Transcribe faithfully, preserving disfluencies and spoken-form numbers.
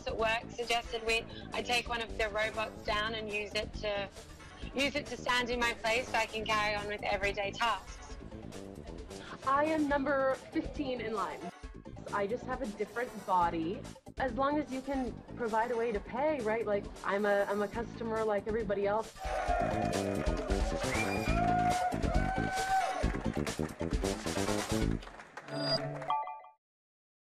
boss at work suggested we I take one of the robots down and use it to use it to stand in my place so I can carry on with everyday tasks. I am number fifteen in line. I just have a different body. As long as you can provide a way to pay, right? Like, I'm a, I'm a customer like everybody else.